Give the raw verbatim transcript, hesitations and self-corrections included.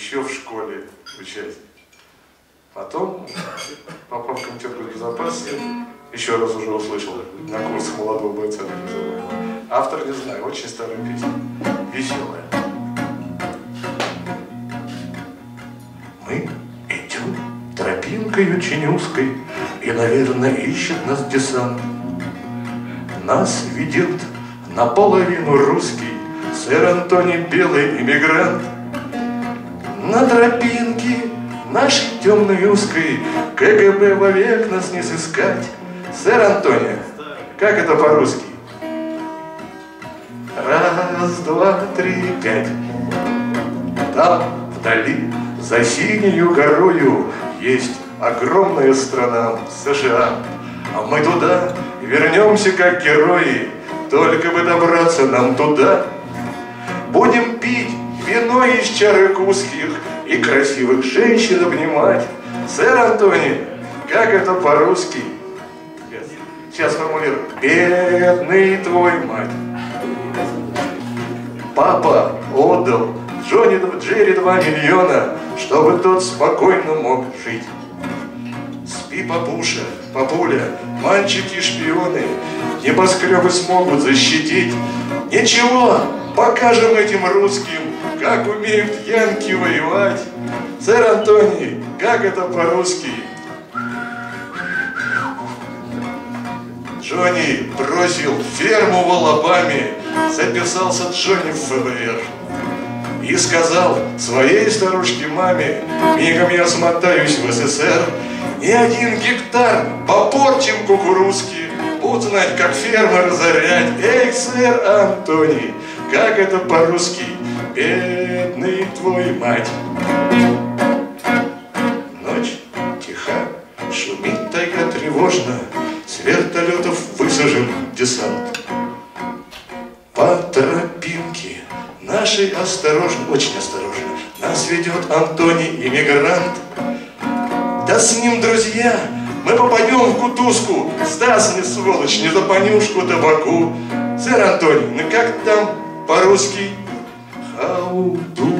еще в школе учась. Потом попал в комитет безопасности, еще раз уже услышал на курсах молодого бойца, так называемого. Автор не знаю, очень старая песня, веселая. Мы идем тропинкой очень узкой, и, наверное, ищет нас десант. Нас ведет наполовину русский сэр Антоний Белый иммигрант. На тропинке нашей темной узкой КГБ вовек нас не сыскать. Сэр Антоний, как это по-русски? Раз, два, три, пять. Там, вдали, за синею горою, есть огромная страна США. А мы туда вернемся как герои, только бы добраться нам туда. Будем пить вино из чарок узких и красивых женщин обнимать. Сэр Антоний, как это по-русски? Сейчас формулирую. Бедный твой мать. Папа отдал Джонни Джерри два миллиона, чтобы тот спокойно мог жить. Спи, папуша, папуля, мальчики-шпионы, небоскребы смогут защитить. Ничего, покажем этим русским, как умеют янки воевать. Сэр Антоний, как это по-русски? Джонни бросил ферму в Алабаме, записался Джонни в ФБР. И сказал своей старушке маме: мигом я смотаюсь в СССР. Ни один гектар попорчим кукурузки, будут знать, как фермы разорять. Эй, сэр Антоний, как это по-русски? Бедный твой мать. Ночь тиха, шумит тайга тревожно, с вертолетов высажен десант. По тропинке нашей осторожно, очень осторожно, нас ведет Антоний иммигрант. Да с ним, друзья, мы попадем в кутузку, сдаст мне, сволочь, не за понюшку табаку. Сэр Антоний, ну как там по-русски? How do